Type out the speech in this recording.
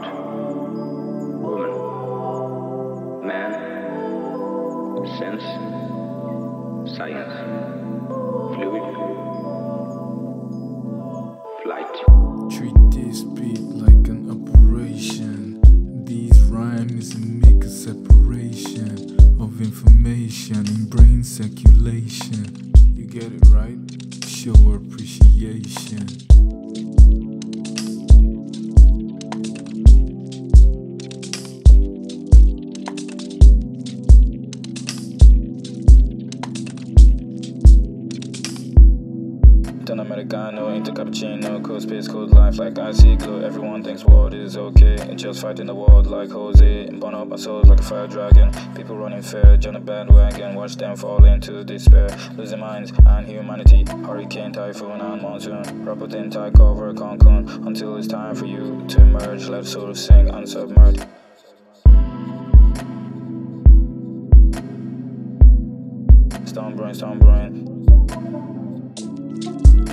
woman, man, sense, science, fluid, flight. Treat this beat like an operation. These rhymes make a separation of information in brain circulation. You get it right? Show appreciation. Don Americano, into cappuccino, cold space, cold life like icy glow. Everyone thinks world is okay, and just fighting the world like Jose. And burn up our souls like a fire dragon. People running fair, join a bandwagon, watch them fall into despair. Losing minds and humanity, hurricane, typhoon and monsoon. Wrap within tight cover, cocoon, until it's time for you to emerge. Let soul sing and submerge. Storm brain, storm brain.